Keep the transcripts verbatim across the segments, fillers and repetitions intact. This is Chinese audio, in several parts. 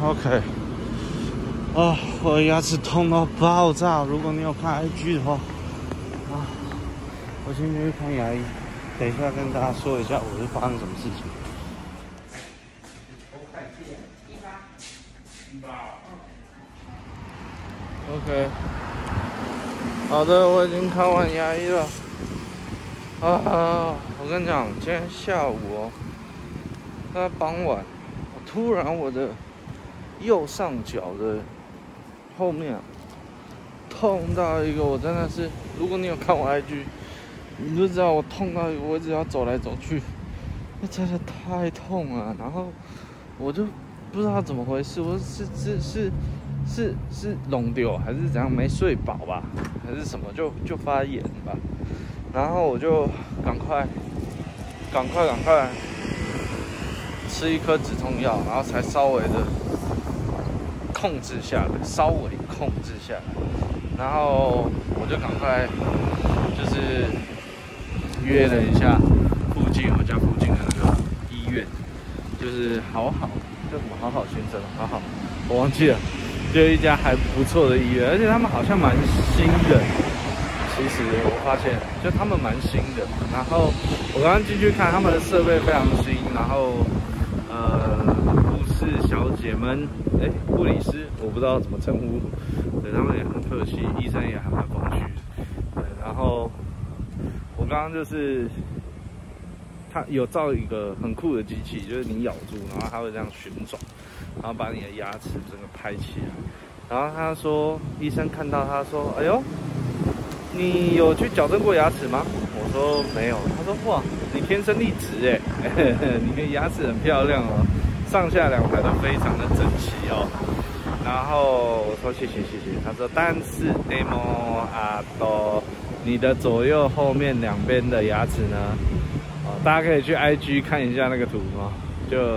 OK。啊，我的牙齿痛到爆炸！如果你有看 I G 的话，啊，我今天去看牙医，等一下跟大家说一下我是发生什么事情。OK， 好的，我已经看完牙医了。啊，我跟你讲，今天下午哦，在傍晚，我突然我的右上角的后面、啊、痛到一个，我真的是，如果你有看我 I G， 你就知道我痛到一个，我一直要走来走去，那真的太痛了。然后我就不知道怎么回事，我是是是是是弄丢还是怎样，没睡饱吧，还是什么就就发炎吧。然后我就赶快赶快赶快吃一颗止痛药，然后才稍微的控制下来，稍微控制下来。然后我就赶快就是约了一下附近我家附近的那个医院，就是好好叫什么好好先生，好好我忘记了，就一家还不错的医院，而且他们好像蛮新的。其实我发现，就他们蛮新的。然后我刚刚进去看，他们的设备非常新。然后，呃，护士小姐们，哎，护理师，我不知道怎么称呼，对他们也很客气，医生也还蛮风趣的。对，然后我刚刚就是，他有造一个很酷的机器，就是你咬住，然后它会这样旋转，然后把你的牙齿整个拍起来。然后他说，医生看到他说，哎呦。你有去矫正过牙齿吗？我说没有。他说哇，你天生丽质哎，你的牙齿很漂亮哦，上下两排都非常的整齐哦。然后我说谢谢谢谢。他说但是 demo 啊都，你的左右后面两边的牙齿呢，哦，大家可以去 I G 看一下那个图哦，就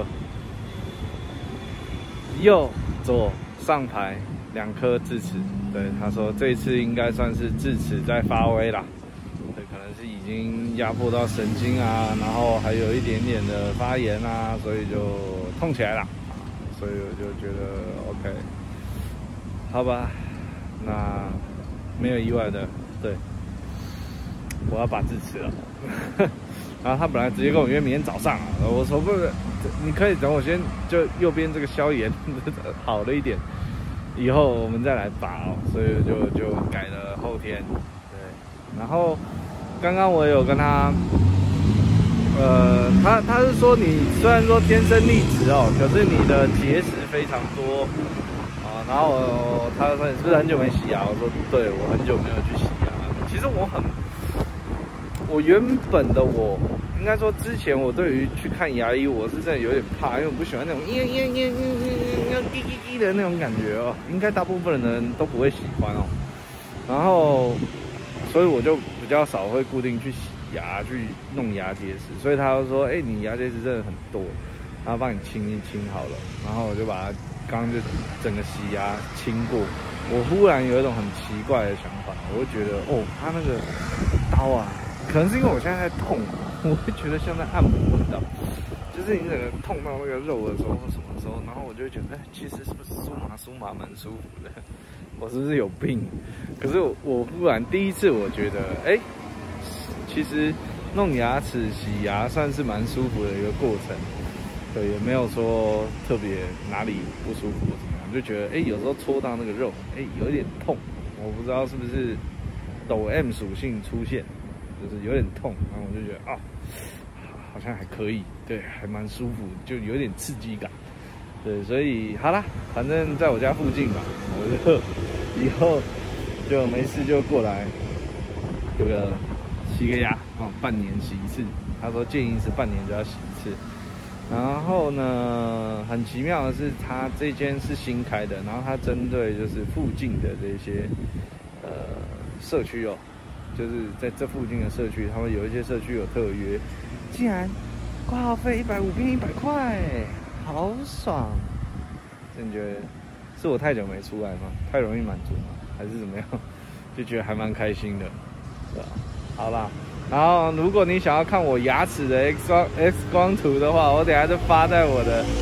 右左上排。两颗智齿，对他说这一次应该算是智齿在发威啦，对，可能是已经压迫到神经啊，然后还有一点点的发炎啊，所以就痛起来了，所以我就觉得 OK， 好吧，那没有意外的，对，我要拔智齿了。然后他本来直接跟我约明天早上啊，我说不是，你可以等我先就右边这个消炎好了一点。以后我们再来拔哦，所以就就改了后天，对。然后刚刚我有跟他，呃，他他是说你虽然说天生丽质哦，可是你的结石非常多啊。然后我他说你是不是很久没洗牙？我说对，我很久没有去洗牙。其实我很，我原本的我。应该说，之前我对于去看牙医，我是真的有点怕，因为我不喜欢那种嘤嘤嘤嘤嘤叽叽叽的那种感觉哦。应该大部分的人都不会喜欢哦。然后，所以我就比较少会固定去洗牙、去弄牙结石。所以他就说：“哎、欸，你牙结石真的很多，然后帮你清一清好了。”然后我就把它刚刚就整个洗牙清过。我忽然有一种很奇怪的想法，我会觉得哦，他那个刀啊，可能是因为我现在在痛。我会觉得像在按摩，你知道，就是你整个痛到那个肉的时候或什么时候，然后我就会觉得，哎、欸，其实是不是酥麻酥麻蛮舒服的？我是不是有病？可是我我忽然第一次我觉得，哎、欸，其实弄牙齿洗牙算是蛮舒服的一个过程，对，也没有说特别哪里不舒服怎么样，就觉得，哎、欸，有时候戳到那个肉，哎、欸，有点痛，我不知道是不是抖 M 属性出现。就是有点痛，然后我就觉得啊，好像还可以，对，还蛮舒服，就有点刺激感，对，所以好啦，反正在我家附近嘛，我就以后就没事就过来，这个洗个牙哦，半年洗一次。他说建议是半年就要洗一次。然后呢，很奇妙的是，他这间是新开的，然后他针对就是附近的这些呃社区哦。就是在这附近的社区，他们有一些社区有特约，竟然挂号费一百五变一百块，好爽！真觉得是我太久没出来吗？太容易满足吗？还是怎么样？就觉得还蛮开心的，对吧？好啦，然后如果你想要看我牙齿的 X 光 X 光图的话，我等一下就发在我的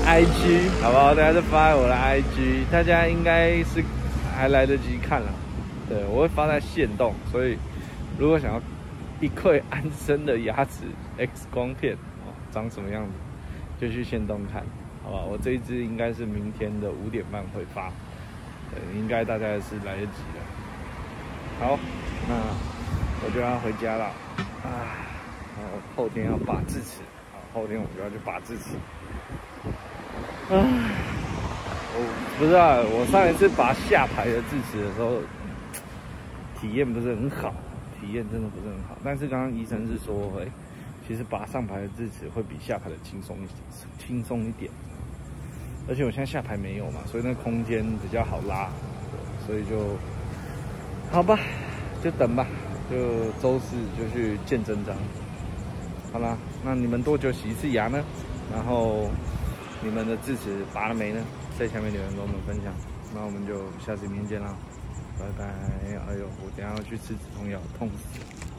I G 好不好？大家就发在我的 I G， 大家应该是还来得及看了。对，我会发在限动，所以如果想要一窥安生的牙齿 X 光片哦，长什么样子，就去限动看，好不好？我这一支应该是明天的五点半会发，对，应该大概是来得及的。好，那我就要回家了啊，然后后天要拔智齿，啊，后天我就要去拔智齿。啊，我不知道，我上一次拔下排的智齿的时候，体验不是很好，体验真的不是很好。但是刚刚医生是说，哎、欸，其实拔上排的智齿会比下排的轻松一轻松一点。而且我现在下排没有嘛，所以那空间比较好拉，所以就好吧，就等吧，就周四就去见真章。好啦，那你们多久洗一次牙呢？然后你们的智齿拔了没呢？在下面留言跟我们分享。那我们就下次影片见啦，拜拜。哎呦，我等一下要去吃止痛药，痛死了。